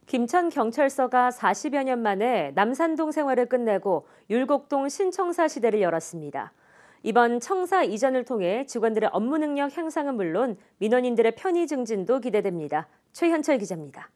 김천경찰서가 40여 년 만에 남산동 생활을 끝내고 율곡동 신청사 시대를 열었습니다. 이번 청사 이전을 통해 직원들의 업무 능력 향상은 물론 민원인들의 편의 증진도 기대됩니다. 최현철 기자입니다.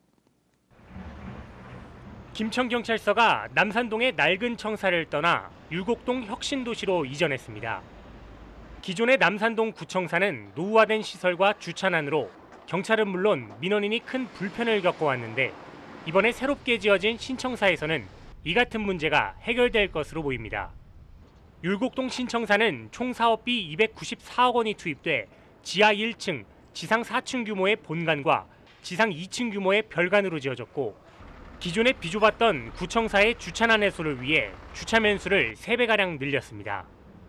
김천경찰서가 남산동의 낡은 청사를 떠나 율곡동 혁신도시로 이전했습니다. 기존의 남산동 구청사는 노후화된 시설과 주차난으로 경찰은 물론 민원인이 큰 불편을 겪어왔는데 이번에 새롭게 지어진 신청사에서는 이 같은 문제가 해결될 것으로 보입니다. 율곡동 신청사는 총 사업비 294억 원이 투입돼 지하 1층, 지상 4층 규모의 본관과 지상 2층 규모의 별관으로 지어졌고 기존에 비좁았던 구청사의 주차난 해소를 위해 주차면 수를 3배가량 늘렸습니다.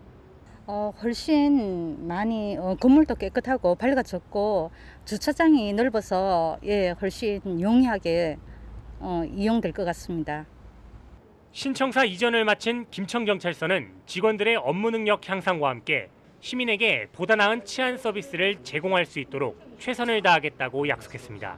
훨씬 많이 건물도 깨끗하고 밝아졌고 주차장이 넓어서 훨씬 용이하게 이용될 것 같습니다. 신청사 이전을 마친 김천경찰서는 직원들의 업무 능력 향상과 함께 시민에게 보다 나은 치안 서비스를 제공할 수 있도록 최선을 다하겠다고 약속했습니다.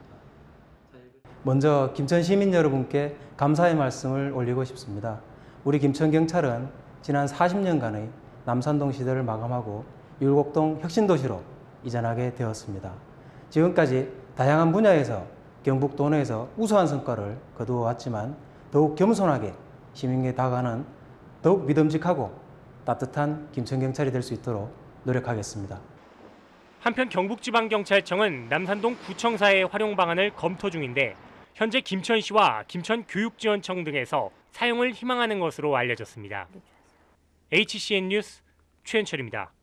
먼저 김천 시민 여러분께 감사의 말씀을 올리고 싶습니다. 우리 김천경찰은 지난 40년간의 남산동 시대를 마감하고 율곡동 혁신도시로 이전하게 되었습니다. 지금까지 다양한 분야에서 경북도 내에서 우수한 성과를 거두어 왔지만 더욱 겸손하게 시민에게 다가가는 더욱 믿음직하고 따뜻한 김천경찰이 될 수 있도록 노력하겠습니다. 한편 경북지방경찰청은 남산동 구청사의 활용 방안을 검토 중인데 현재 김천시와 김천교육지원청 등에서 사용을 희망하는 것으로 알려졌습니다. HCN 뉴스 최현철입니다.